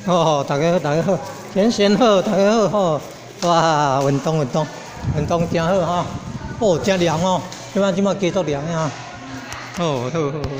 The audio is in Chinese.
哦，大家好，大家好，先好，大家好吼。哇，运动真好哈。哦，真凉哦，即摆继续续凉啊。哦，好好好。